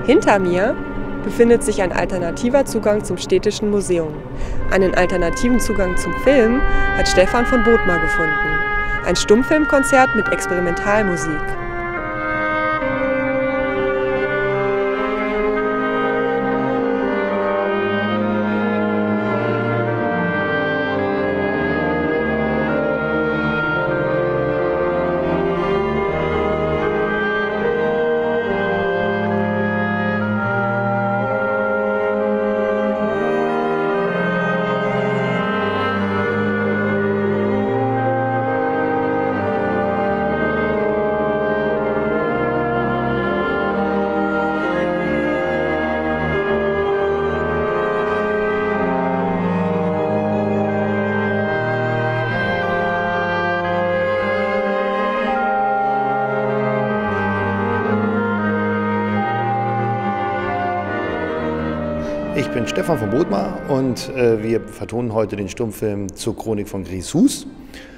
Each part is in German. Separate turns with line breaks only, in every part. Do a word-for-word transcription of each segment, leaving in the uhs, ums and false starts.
Hinter mir befindet sich ein alternativer Zugang zum Städtischen Museum. Einen alternativen Zugang zum Film hat Stefan von Bothmer gefunden. Ein Stummfilmkonzert mit Experimentalmusik.
Ich bin Stefan von Bothmer und äh, wir vertonen heute den Stummfilm zur Chronik von Grieshus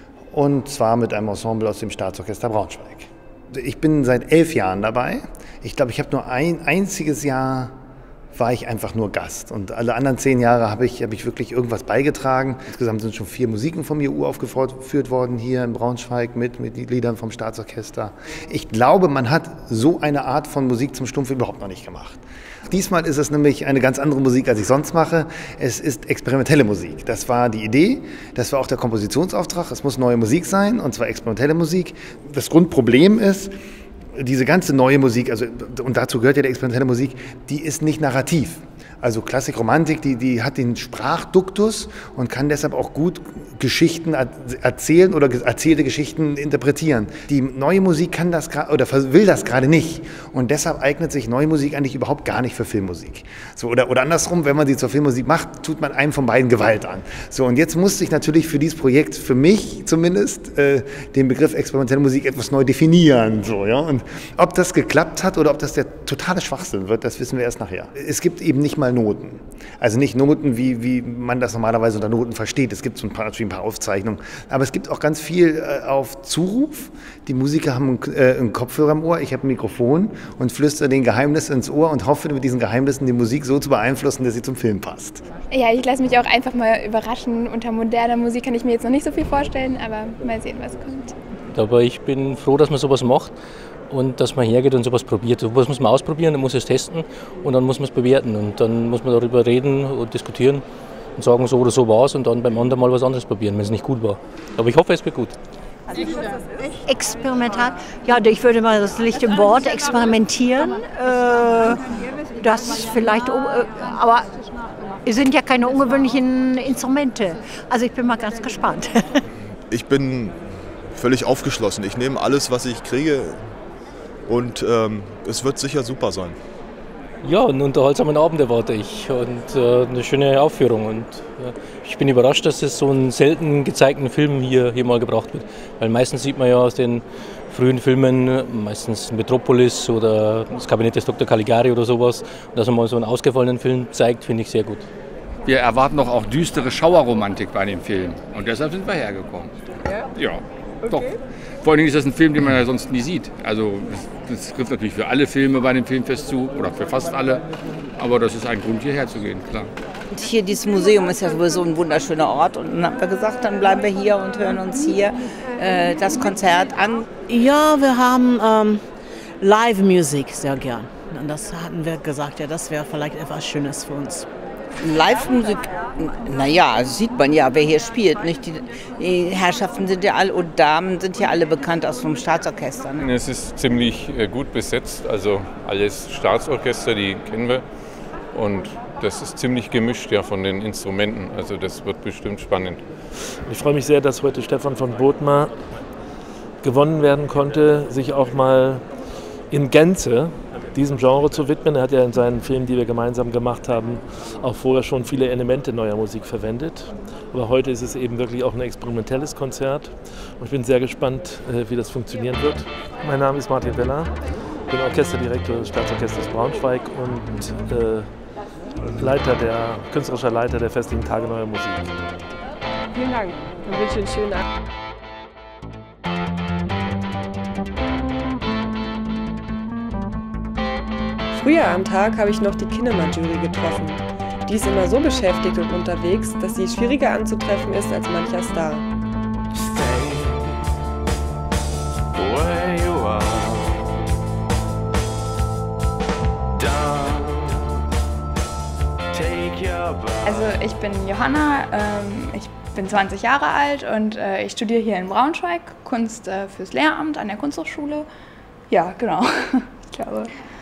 und zwar mit einem Ensemble aus dem Staatsorchester Braunschweig. Ich bin seit elf Jahren dabei. Ich glaube, ich habe nur ein einziges Jahr war ich einfach nur Gast und alle anderen zehn Jahre habe ich, habe ich wirklich irgendwas beigetragen. Insgesamt sind schon vier Musiken von mir uraufgeführt worden hier in Braunschweig mit, mit Liedern vom Staatsorchester. Ich glaube, man hat so eine Art von Musik zum Stummfilm überhaupt noch nicht gemacht. Diesmal ist es nämlich eine ganz andere Musik, als ich sonst mache. Es ist experimentelle Musik. Das war die Idee, das war auch der Kompositionsauftrag. Es muss neue Musik sein, und zwar experimentelle Musik. Das Grundproblem ist, diese ganze neue Musik, also, und dazu gehört ja die experimentelle Musik, die ist nicht narrativ. Also Klassik, Romantik, die, die hat den Sprachduktus und kann deshalb auch gut Geschichten erzählen oder erzählte Geschichten interpretieren. Die neue Musik kann das oder will das gerade nicht. Und deshalb eignet sich neue Musik eigentlich überhaupt gar nicht für Filmmusik. So, oder, oder andersrum, wenn man sie zur Filmmusik macht, tut man einem von beiden Gewalt an. So, und jetzt musste ich natürlich für dieses Projekt, für mich zumindest, äh, den Begriff experimentelle Musik etwas neu definieren. So, ja? Und ob das geklappt hat oder ob das der totale Schwachsinn wird, das wissen wir erst nachher. Es gibt eben nicht mal Noten. Also nicht Noten, wie, wie man das normalerweise unter Noten versteht. Es gibt so ein paar, natürlich ein paar Aufzeichnungen. Aber es gibt auch ganz viel äh, auf Zuruf. Die Musiker haben äh, einen Kopfhörer im Ohr, ich habe ein Mikrofon und flüstere den Geheimnis ins Ohr und hoffe, mit diesen Geheimnissen die Musik so zu beeinflussen, dass sie zum Film passt.
Ja, ich lasse mich auch einfach mal überraschen. Unter moderner Musik kann ich mir jetzt noch nicht so viel vorstellen, aber mal sehen, was kommt.
Aber ich bin froh, dass man sowas macht. Und dass man hergeht und sowas probiert. Sowas muss man ausprobieren, dann muss man es testen und dann muss man es bewerten. Und dann muss man darüber reden und diskutieren und sagen, so oder so war es und dann beim anderen Mal was anderes probieren, wenn es nicht gut war. Aber ich hoffe, es wird gut.
Experimental? Ja, ich würde mal das Licht im Wort experimentieren. Äh, das vielleicht, aber es sind ja keine ungewöhnlichen Instrumente. Also ich bin mal ganz gespannt.
Ich bin völlig aufgeschlossen. Ich nehme alles, was ich kriege. Und ähm, es wird sicher super sein.
Ja, einen unterhaltsamen Abend erwarte ich und äh, eine schöne Aufführung. Und äh, ich bin überrascht, dass es so einen selten gezeigten Film hier, hier mal gebracht wird. Weil meistens sieht man ja aus den frühen Filmen, meistens Metropolis oder das Kabinett des Doktor Caligari oder sowas, und dass man mal so einen ausgefallenen Film zeigt, finde ich sehr gut.
Wir erwarten doch auch düstere Schauerromantik bei dem Film und deshalb sind wir hergekommen.
Ja?
Ja,
okay.
Doch. Vor allen Dingen ist das ein Film, den man ja sonst nie sieht. Also das, das trifft natürlich für alle Filme bei dem Filmfest zu, oder für fast alle. Aber das ist ein Grund, hierher zu gehen, klar.
Und hier, dieses Museum ist ja sowieso ein wunderschöner Ort. Und dann haben wir gesagt, dann bleiben wir hier und hören uns hier äh, das Konzert an.
Ja, wir haben ähm, Live-Musik sehr gern. Und das hatten wir gesagt, ja, das wäre vielleicht etwas Schönes für uns.
Live-Musik, naja, also sieht man ja, wer hier spielt. Nicht? Die, die Herrschaften sind ja alle und Damen sind ja alle bekannt aus vom Staatsorchester. Ne?
Es ist ziemlich gut besetzt, also alles Staatsorchester, die kennen wir. Und das ist ziemlich gemischt ja, von den Instrumenten, also das wird bestimmt spannend.
Ich freue mich sehr, dass heute Stefan von Bothmer gewonnen werden konnte, sich auch mal in Gänze diesem Genre zu widmen. Er hat ja in seinen Filmen, die wir gemeinsam gemacht haben, auch vorher schon viele Elemente neuer Musik verwendet. Aber heute ist es eben wirklich auch ein experimentelles Konzert. Und ich bin sehr gespannt, wie das funktionieren wird. Mein Name ist Martin Weller, ich bin Orchesterdirektor des Staatsorchesters Braunschweig und äh, Leiter der, künstlerischer Leiter der Festlichen Tage Neuer Musik.
Vielen Dank. Dann wünsche ich einen schönen Abend. Früher am Tag habe ich noch die Kinema-Jury getroffen. Die ist immer so beschäftigt und unterwegs, dass sie schwieriger anzutreffen ist als mancher Star.
Also ich bin Johanna, ähm, ich bin zwanzig Jahre alt und äh, ich studiere hier in Braunschweig Kunst äh, fürs Lehramt an der Kunsthochschule. Ja, genau. Ich glaube.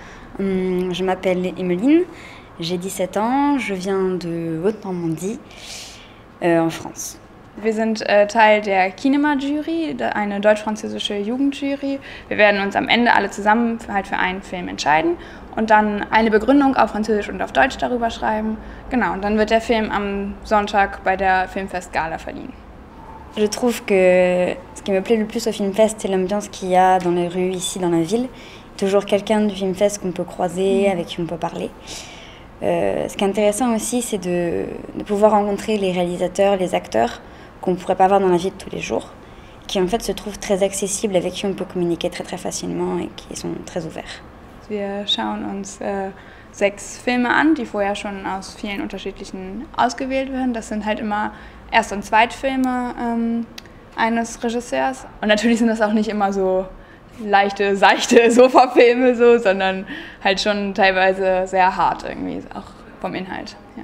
Je m'appelle Emeline, j'ai dix-sept ans, je viens de Haute-Normandie, euh, en France.
Wir sind äh, Teil der Kinema-Jury, eine deutsch-französische Jugendjury. Wir werden uns am Ende alle zusammen halt für einen Film entscheiden und dann eine Begründung auf Französisch und auf Deutsch darüber schreiben. Genau, und dann wird der Film am Sonntag bei der Filmfest-Gala verliehen.
Je trouve que ce qui me plaît le plus au Filmfest, c'est l'ambiance qu'il y a dans les rues, ici dans la ville. Toujours quelqu'un du Filmfest qu'on peut croiser, avec qui on peut parler. Euh, ce qui est intéressant aussi, c'est de, de pouvoir rencontrer les réalisateurs, les acteurs qu'on ne pourrait pas voir dans la vie de tous les jours, qui en fait se trouvent très accessibles, avec qui on peut communiquer très très facilement et qui sont très ouverts.
Wir schauen uns äh, sechs Filme an, die vorher schon aus vielen unterschiedlichen ausgewählt werden. Das sind halt immer Erst- und Zweitfilme ähm, eines Regisseurs. Und natürlich sind das auch nicht immer so leichte, seichte Sofafilme, so, sondern halt schon teilweise sehr hart irgendwie, auch vom Inhalt. Ja.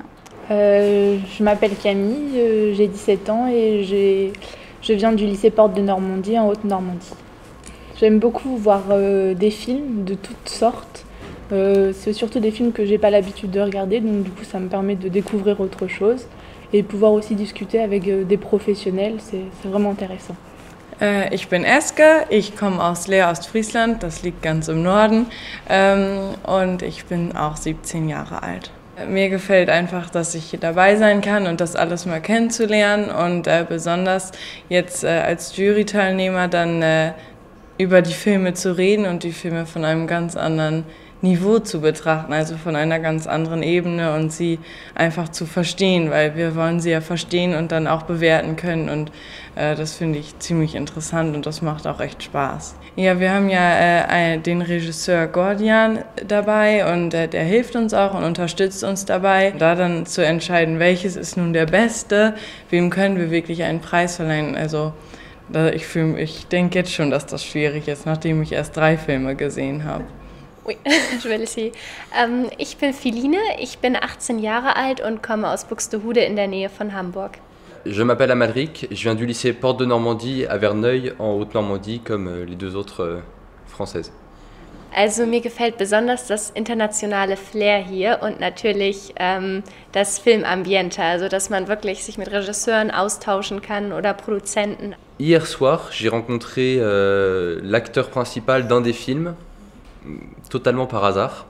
Euh, je m'appelle Camille, euh, j'ai dix-sept ans et j'ai, je viens du lycée Porte de Normandie en Haute-Normandie. J'aime beaucoup voir euh, des films de toutes sortes. Euh, c'est surtout des films que j'ai pas l'habitude de regarder, donc du coup ça me permet de découvrir autre chose et pouvoir aussi discuter avec euh, des professionnels, c'est, c'est vraiment intéressant.
Äh, ich bin Eske, ich komme aus Leer, Ostfriesland, das liegt ganz im Norden, ähm, und ich bin auch siebzehn Jahre alt. Mir gefällt einfach, dass ich hier dabei sein kann und das alles mal kennenzulernen und äh, besonders jetzt äh, als Juryteilnehmer dann äh, über die Filme zu reden und die Filme von einem ganz anderen Niveau zu betrachten, also von einer ganz anderen Ebene und sie einfach zu verstehen, weil wir wollen sie ja verstehen und dann auch bewerten können und äh, das finde ich ziemlich interessant und das macht auch echt Spaß. Ja, wir haben ja äh, den Regisseur Gordian dabei und äh, der hilft uns auch und unterstützt uns dabei, da dann zu entscheiden, welches ist nun der Beste, wem können wir wirklich einen Preis verleihen. Also ich, fühl, ich denke jetzt schon, dass das schwierig ist, nachdem ich erst drei Filme gesehen habe.
Oui, je vais laisser. Ähm, ich bin Philine, ich bin achtzehn Jahre alt und komme aus Buxtehude in der Nähe von Hamburg.
Je m'appelle Amalric, je viens du lycée Porte de Normandie à Verneuil en Haute-Normandie comme les deux autres françaises.
Also mir gefällt besonders das internationale Flair hier und natürlich ähm, das Filmambiente, also dass man wirklich sich mit Regisseuren austauschen kann oder Produzenten.
Hier soir, j'ai rencontré euh, l'acteur principal d'un des films, totalement par hasard.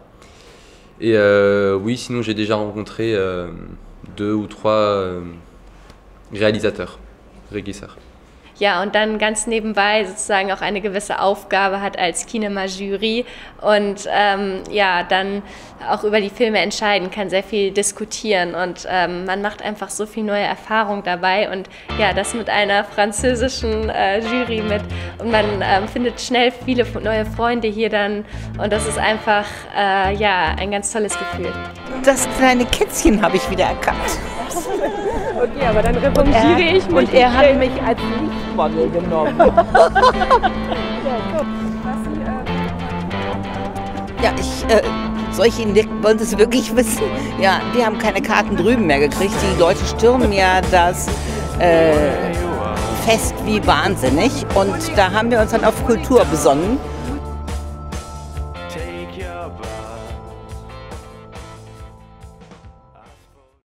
Et euh, oui, sinon j'ai déjà rencontré euh, deux ou trois euh, réalisateurs, régisseurs.
Ja, und dann ganz nebenbei sozusagen auch eine gewisse Aufgabe hat als Kinema-Jury und ähm, ja, dann auch über die Filme entscheiden kann, sehr viel diskutieren und ähm, man macht einfach so viel neue Erfahrung dabei und ja, das mit einer französischen äh, Jury mit und man ähm, findet schnell viele neue Freunde hier dann und das ist einfach äh, ja, ein ganz tolles Gefühl.
Das kleine Kätzchen habe ich wieder erkannt.
Okay, aber dann revanchiere ich mich.
Und er hat mich als Lichtmodel genommen. Ja, ich, äh, solche Insekten wollen es wirklich wissen. Ja, wir haben keine Karten drüben mehr gekriegt. Die Leute stürmen ja das äh, Fest wie wahnsinnig. Und da haben wir uns dann auf Kultur besonnen